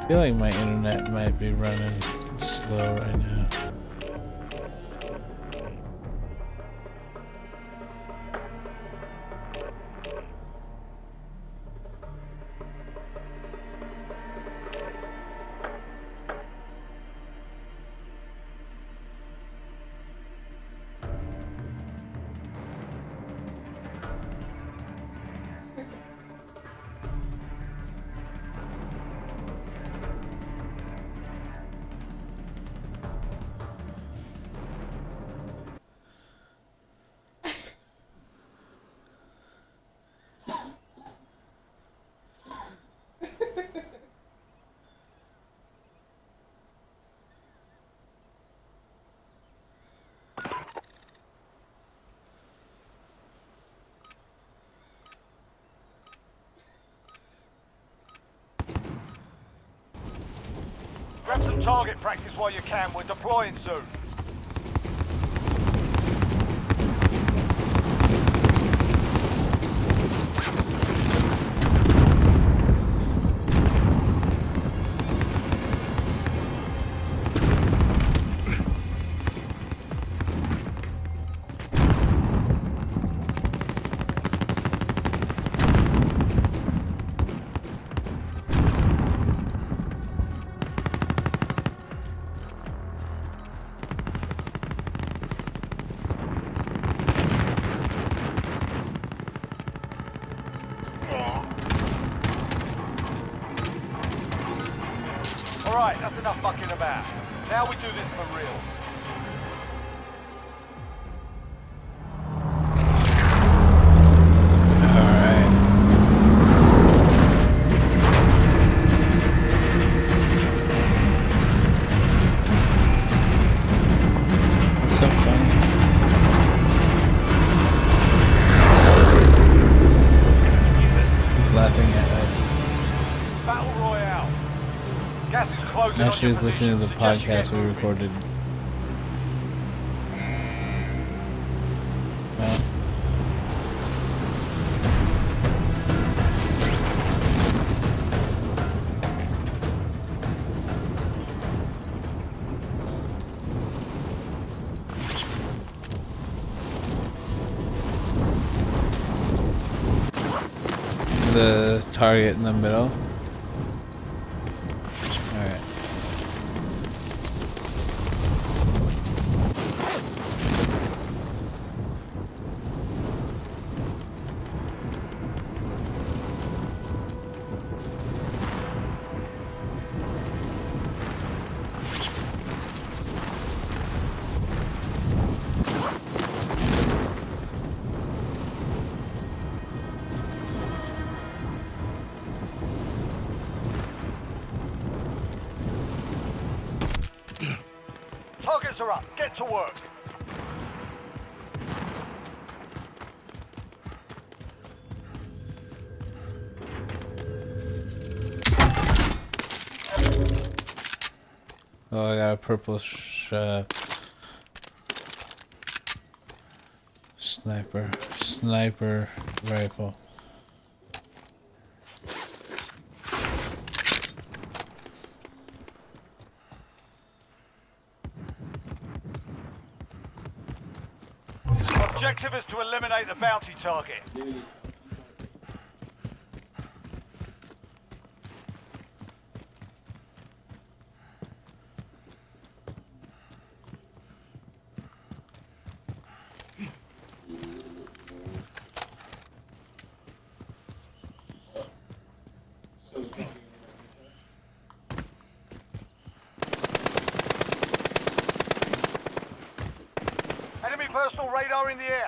I feel like my internet might be running slow right now. Grab some target practice while you can. We're deploying soon. Alright, that's enough fucking about. Now we do this for real. Alright. That's so funny. He's laughing at us. Battle Royale. Gas is closing Now on she your was listening to the position. Suggest you get podcast we moving. recorded. Well, the target in the middle. Alright. Targets are up. Get to work. Oh, I got a purple sniper rifle. Objective is to eliminate the bounty target. Enemy personal radar in the air.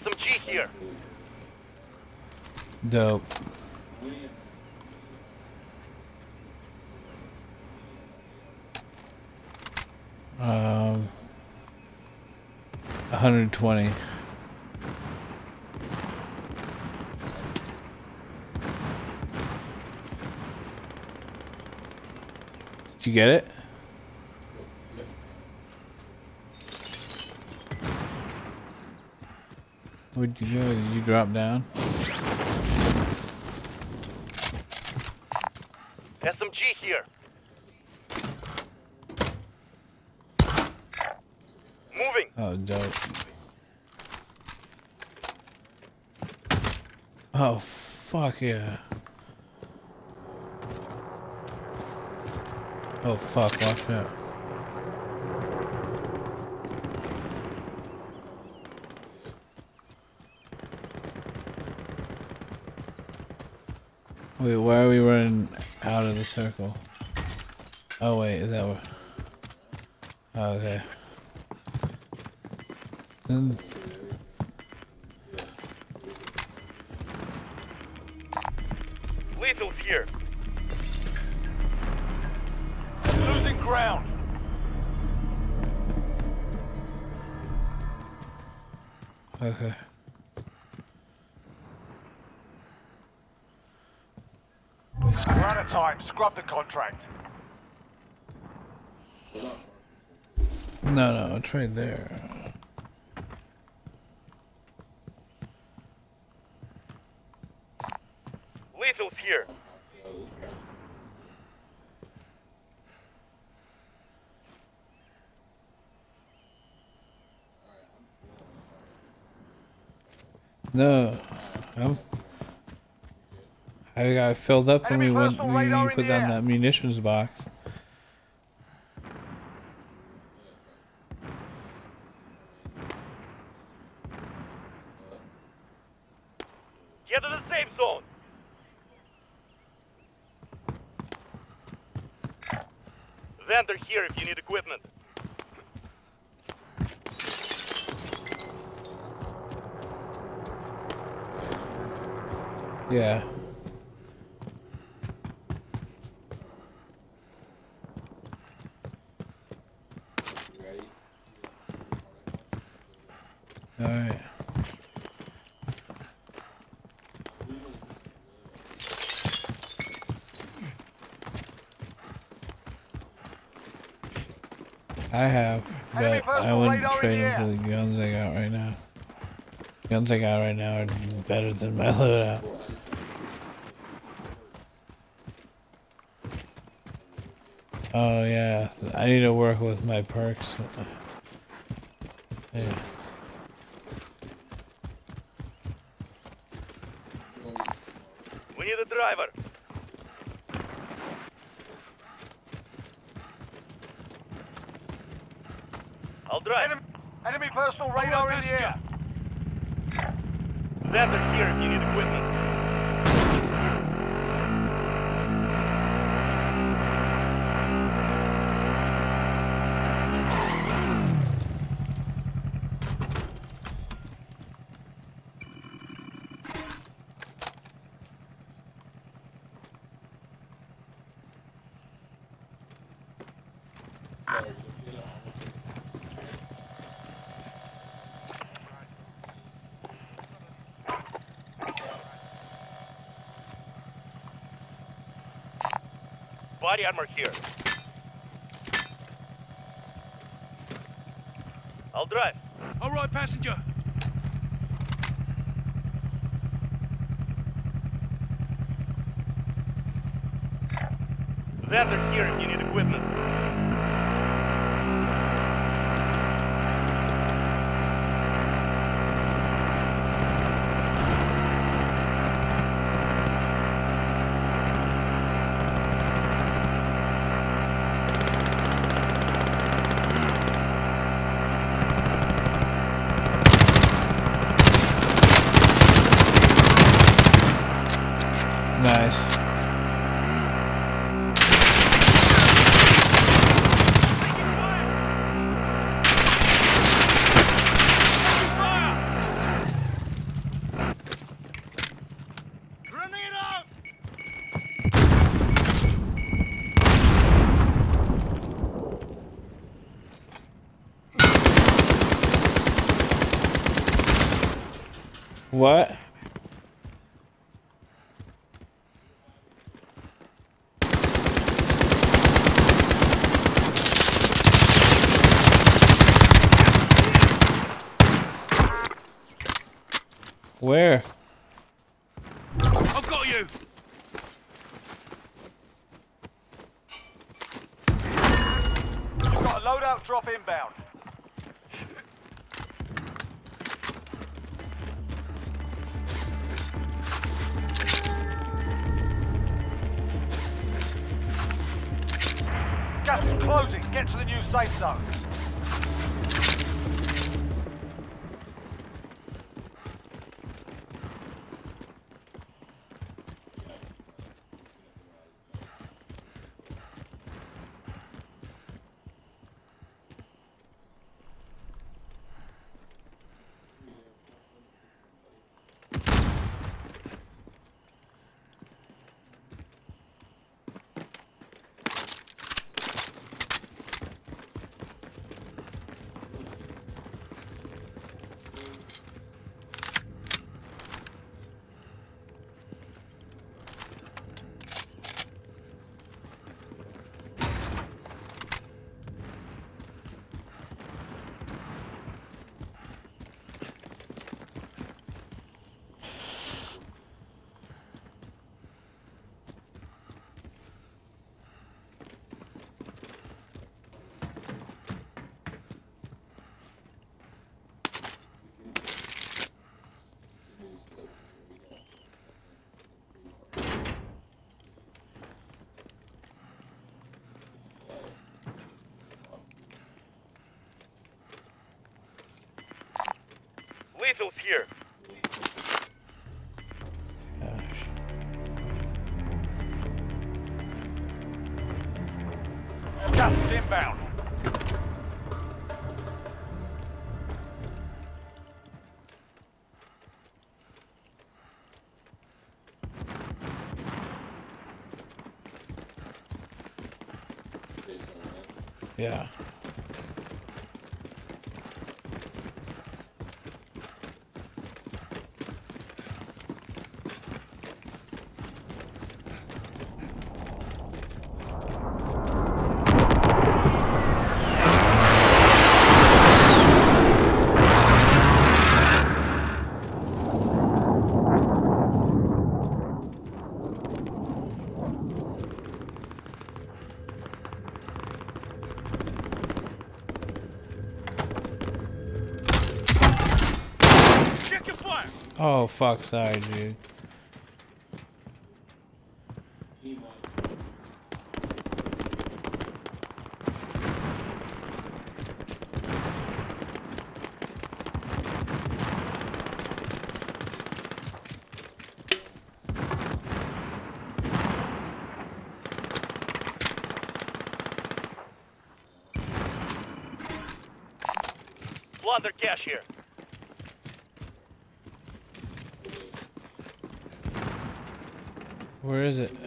SMG here. Dope. Um, 120. Did you get it? Where'd you go? Did you drop down? SMG here. Moving. Oh, dope. Oh, fuck yeah. Oh, fuck, watch out. Wait, why are we running out of the circle? Oh, wait, is that where? Oh, okay. Then Lethal's here. Losing ground. okay. We're out of time. Scrub the contract. No, it's right there. Lethal's here. No, I got filled up when Enemy we went. personal When radar you in put the down air. that munitions box. Get to the safe zone. Vendor here if you need equipment. Yeah. All right. I have, Enemy but I personal wouldn't radar in trade the them for air. the guns I got right now. Guns I got right now are better than my loadout. Oh yeah, I need to work with my perks. Yeah. We need a driver. I'll drive. Enemy personal radar in the air. Vendor here if you need equipment. Body armor here. I'll drive. All right, passenger. Vendor here if you need equipment. Nice. What? Where? I've got you. You've got a loadout drop inbound. Gas is closing. Get to the new safe zone. Lethal's here. Gas is inbound. Yeah. Check your fire. Oh fuck, sorry dude. Launder cash here. Where is it?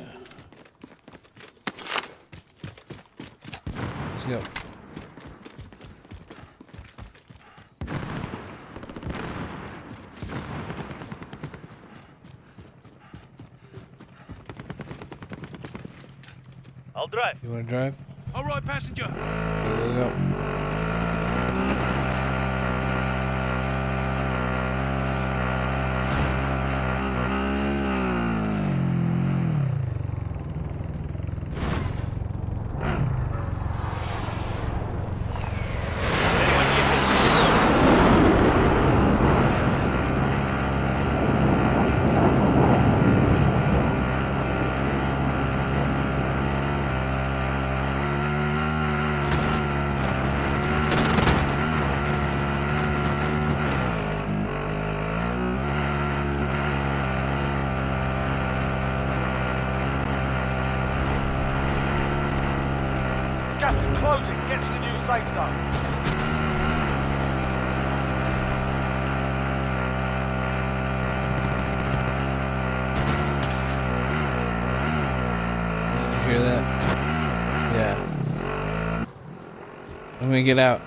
Let's go. I'll drive. You wanna drive? All right, passenger. Here we go. Gas is closing. Get to the new safe zone. Did you hear that? Yeah. Let me get out.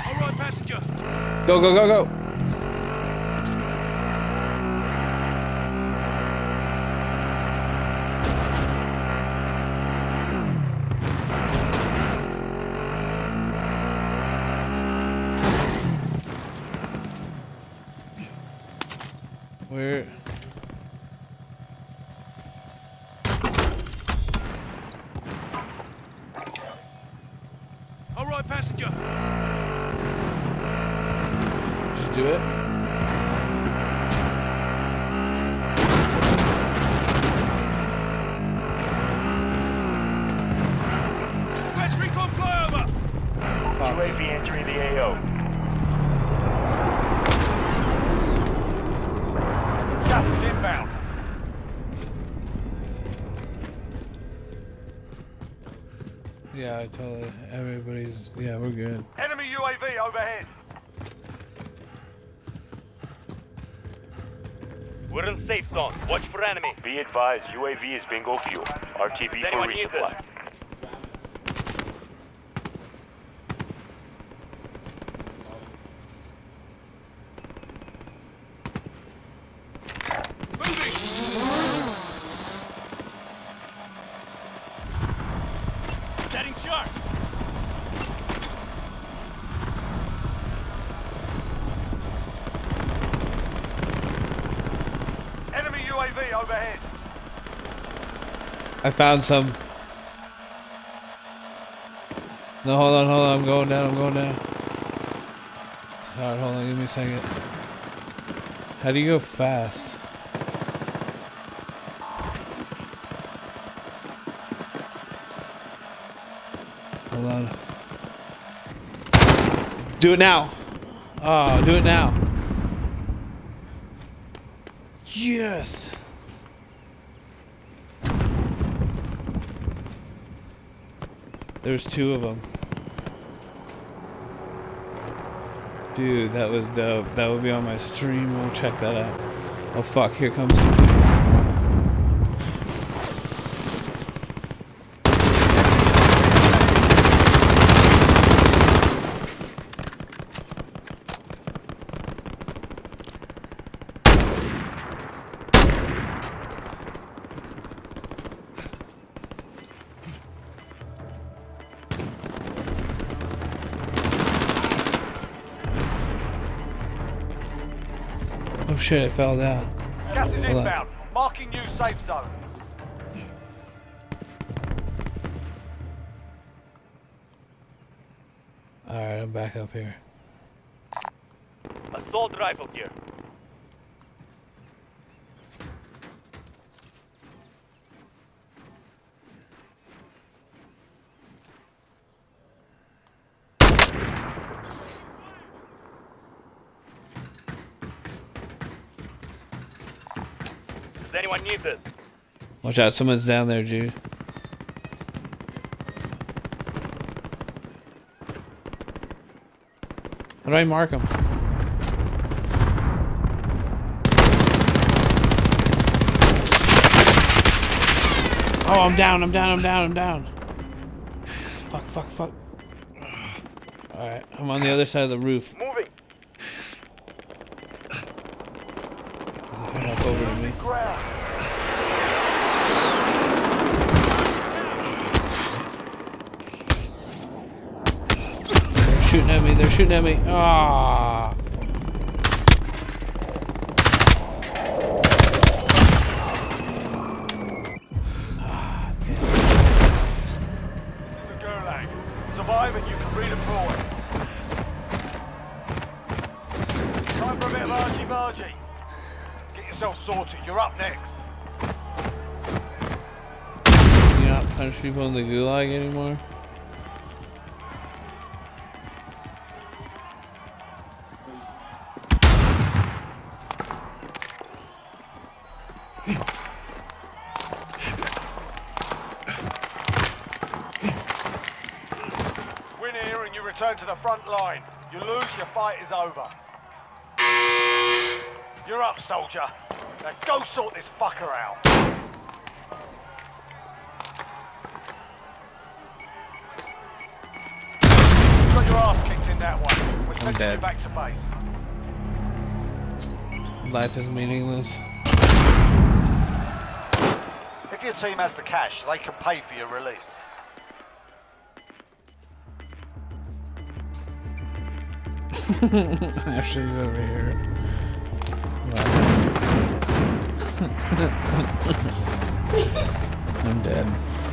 All right, passenger. Go, go, go, go. Where? All right, passenger. Did you do it? West recon flyover. UAV entering the AO. Gas is inbound. Yeah, I totally. Everybody's. Yeah, we're good. Enemy UAV overhead. We're in safe zone. Watch for enemy. Be advised, UAV is bingo fuel. RTB for anyone need this? resupply. Setting charge. Enemy UAV overhead. I found some. No, hold on, hold on. I'm going down. I'm going down. Alright, hold on. Give me a second. How do you go fast? Hold on. Do it now. Oh, do it now. Yes. There's two of them. Dude, that was dope. That will be on my stream. We'll check that out. Oh fuck, here comes. Oh shit, it fell down. Gas is Hold on. inbound. Marking new safe zone. Alright, I'm back up here. Assault rifle here. Does anyone need this? Watch out, someone's down there, Jude. How do I mark him? Oh, I'm down, I'm down, I'm down, I'm down. Fuck, fuck, fuck. Alright, I'm on the other side of the roof. Moving. Come up over to me. Ground. They're shooting at me, they're shooting at me. Ah. This is the Gulag. Survive and you can redeploy. Time for a bit of argy-bargy. Get yourself sorted. You're up next. You not punch people in the gulag anymore? Win here and you return to the front line. You lose, your fight is over. You're up, soldier. Now go sort this fucker out. You got your ass kicked in that way. We're sending dead. you back to base. Life is meaningless. If your team has the cash, they can pay for your release. Ashley's over here. I'm dead.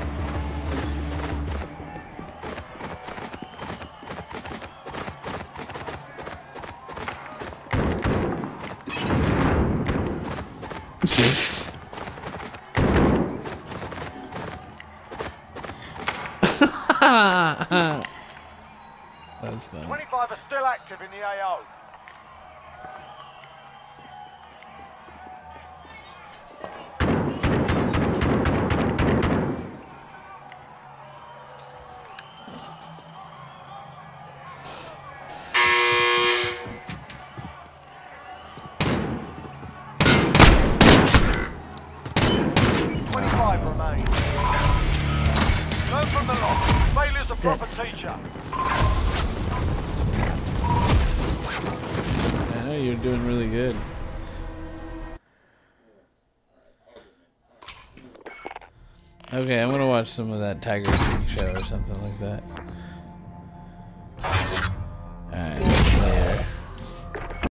That's fun. 25 are still active in the AO. Learn from the loss. Failure's a proper teacher. I know you're doing really good. Okay, I'm gonna watch some of that Tiger King show or something like that.